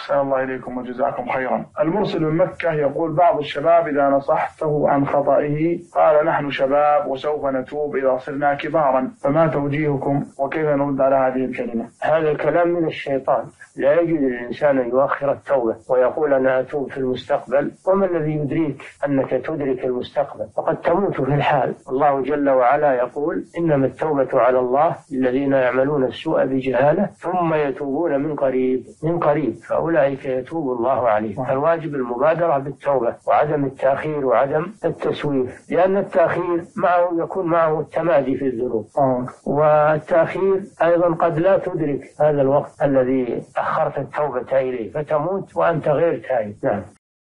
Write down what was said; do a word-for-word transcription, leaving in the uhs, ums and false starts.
أحسن الله إليكم وجزاكم خيرا. المرسل من مكة يقول: بعض الشباب إذا نصحته عن خطئه قال: نحن شباب وسوف نتوب إذا صرنا كبارا، فما توجيهكم وكيف نرد على هذه الكلمة؟ هذا الكلام من الشيطان. لا يجوز للإنسان أن يؤخر التوبة ويقول: أنا أتوب في المستقبل. وما الذي يدريك أنك تدرك المستقبل؟ وقد تموت في الحال. الله جل وعلا يقول: إنما التوبة على الله الذين يعملون السوء بجهالة ثم يتوبون من قريب من قريب فأولئك يتوب الله عليهم. الواجب المبادرة بالتوبة وعدم التأخير وعدم التسويف، لأن التأخير معه يكون معه التمادي في الذنوب، والتأخير أيضا قد لا تدرك هذا الوقت الذي أخرت التوبة إليه فتموت وأنت غير تائب. نعم.